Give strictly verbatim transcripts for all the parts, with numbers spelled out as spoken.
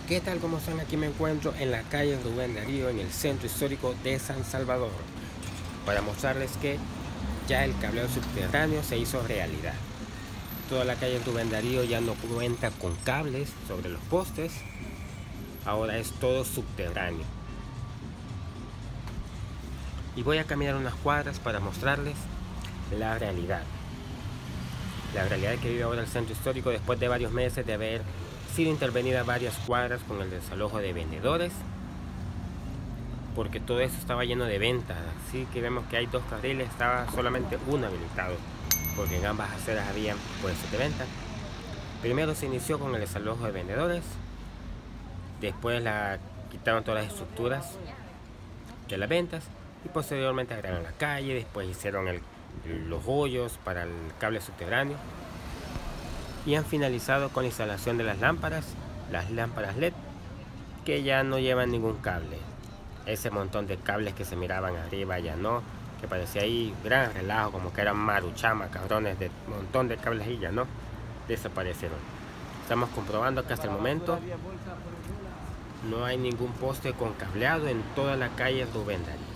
¿Qué tal? ¿Cómo están? Aquí me encuentro en la calle Rubén Darío, en el centro histórico de San Salvador, para mostrarles que ya el cableado subterráneo se hizo realidad. Toda la calle Rubén Darío ya no cuenta con cables sobre los postes, ahora es todo subterráneo. Y voy a caminar unas cuadras para mostrarles la realidad. La realidad que vive ahora el centro histórico después de varios meses de haber sido intervenida varias cuadras con el desalojo de vendedores, porque todo eso estaba lleno de ventas. Así que vemos que hay dos carriles, estaba solamente uno habilitado, porque en ambas aceras había puestos de venta. Primero se inició con el desalojo de vendedores, después la quitaron todas las estructuras de las ventas y posteriormente agregaron la calle, después hicieron el, los hoyos para el cable subterráneo y han finalizado con la instalación de las lámparas, las lámparas L E D, que ya no llevan ningún cable. Ese montón de cables que se miraban arriba ya no, que parecía ahí gran relajo, como que eran maruchama, cabrones, de montón de cables y ya no, desaparecieron. Estamos comprobando que hasta el momento no hay ningún poste con cableado en toda la calle Rubén Darío.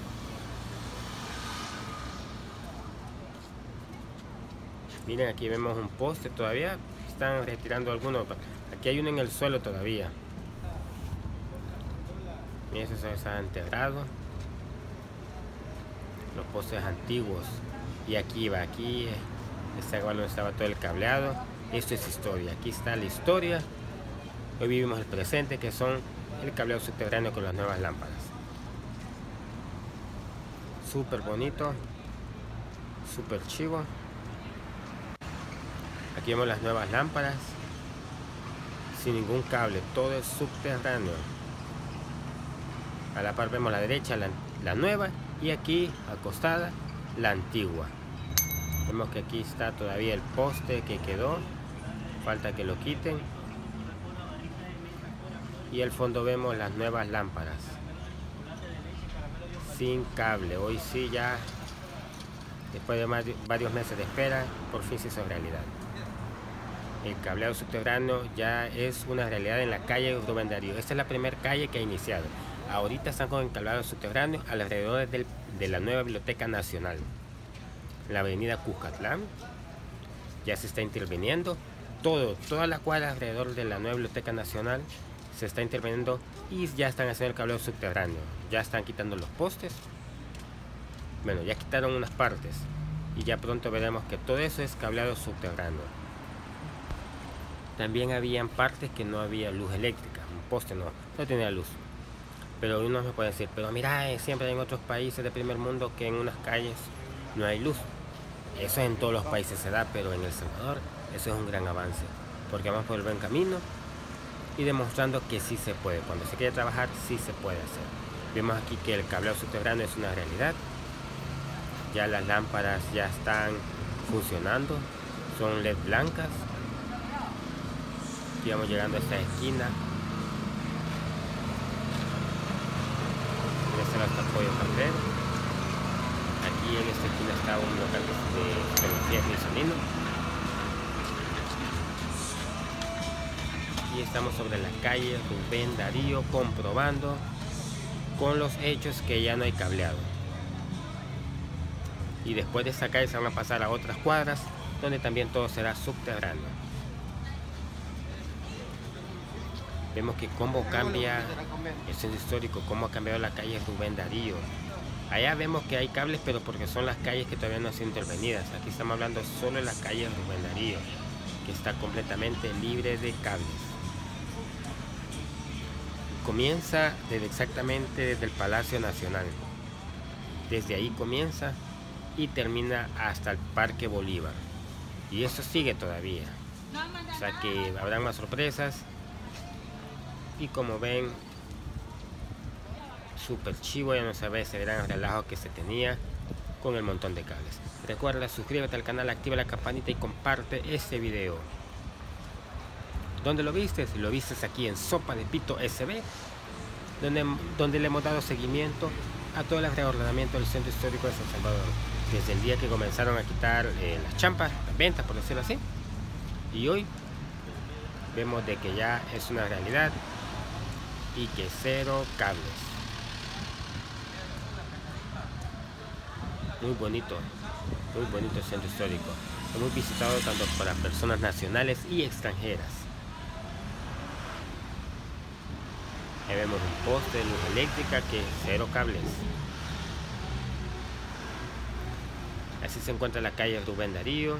Miren, aquí vemos un poste todavía, están retirando algunos. Aquí hay uno en el suelo todavía. Miren, eso se ha enterrado. Los postes antiguos. Y aquí va, aquí está igual donde estaba todo el cableado. Esto es historia, aquí está la historia. Hoy vivimos el presente, que son el cableado subterráneo con las nuevas lámparas. Súper bonito, súper chivo. Aquí vemos las nuevas lámparas, sin ningún cable, todo es subterráneo. A la par vemos a la derecha la, la nueva y aquí acostada la antigua. Vemos que aquí está todavía el poste que quedó, falta que lo quiten. Y al fondo vemos las nuevas lámparas, sin cable. Hoy sí, ya después de más de varios meses de espera, por fin se hizo realidad. El cableado subterráneo ya es una realidad en la calle Rubén Darío. Esta es la primera calle que ha iniciado. Ahorita están con el cableado subterráneo alrededor del, de la nueva Biblioteca Nacional. En la avenida Cuscatlán ya se está interviniendo. Todo, toda la cuadra alrededor de la nueva Biblioteca Nacional se está interviniendo y ya están haciendo el cableado subterráneo. Ya están quitando los postes. Bueno, ya quitaron unas partes y ya pronto veremos que todo eso es cableado subterráneo. También habían partes que no había luz eléctrica, un poste no, no tenía luz. Pero uno me puede decir, pero mira, siempre hay en otros países del primer mundo que en unas calles no hay luz. Eso en todos los países se da, pero en El Salvador eso es un gran avance, porque vamos por el buen camino y demostrando que sí se puede. Cuando se quiere trabajar, sí se puede hacer. Vemos aquí que el cableado subterráneo es una realidad. Ya las lámparas ya están funcionando, son L E D blancas. Aquí vamos llegando a esta esquina. Este es nuestro pollo café. Aquí en esta esquina está un local de energía Grisolino. Y estamos sobre la calle Rubén Darío, comprobando con los hechos que ya no hay cableado. Y después de esta calle se van a pasar a otras cuadras donde también todo será subterráneo. Vemos que cómo cambia el centro histórico, cómo ha cambiado la calle Rubén Darío. Allá vemos que hay cables, pero porque son las calles que todavía no han sido intervenidas. Aquí estamos hablando solo de la calle Rubén Darío, que está completamente libre de cables. Comienza desde exactamente desde el Palacio Nacional. Desde ahí comienza y termina hasta el Parque Bolívar. Y eso sigue todavía. O sea que habrán más sorpresas. Y como ven, súper chivo, ya no se ve ese gran relajo que se tenía con el montón de cables. Recuerda, suscríbete al canal, activa la campanita y comparte este video. ¿Dónde lo viste? Lo viste aquí en Sopa de Pito S B, donde, donde le hemos dado seguimiento a todo el reordenamiento del centro histórico de San Salvador. Desde el día que comenzaron a quitar eh, las champas, las ventas, por decirlo así. Y hoy vemos de que ya es una realidad y que cero cables. Muy bonito, muy bonito el centro histórico. Hemos visitado tanto para personas nacionales y extranjeras. Ahí vemos un poste de luz eléctrica que cero cables. Así se encuentra la calle Rubén Darío.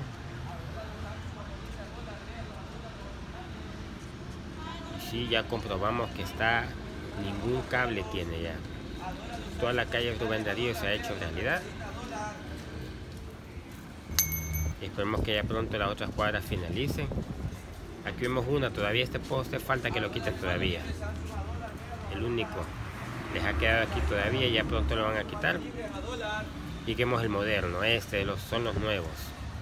Y sí, ya comprobamos que está, ningún cable tiene ya. Toda la calle Rubén Darío se ha hecho realidad. Y esperemos que ya pronto las otras cuadras finalicen. Aquí vemos una, todavía este poste falta que lo quiten todavía. El único les ha quedado aquí todavía y ya pronto lo van a quitar. Y que vemos el moderno, este los, son los nuevos.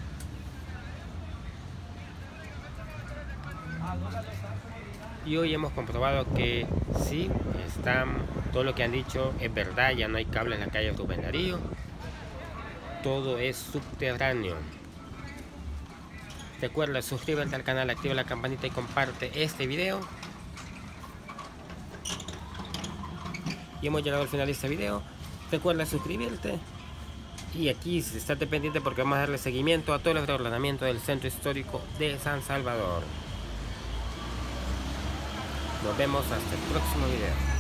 Y hoy hemos comprobado que sí, están, todo lo que han dicho es verdad, ya no hay cable en la calle Rubén Darío. Todo es subterráneo. Recuerda suscríbete al canal, activa la campanita y comparte este video. Y hemos llegado al final de este video. Recuerda suscribirte. Y aquí estate pendiente porque vamos a darle seguimiento a todo el reordenamiento del centro histórico de San Salvador. Nos vemos hasta el próximo video.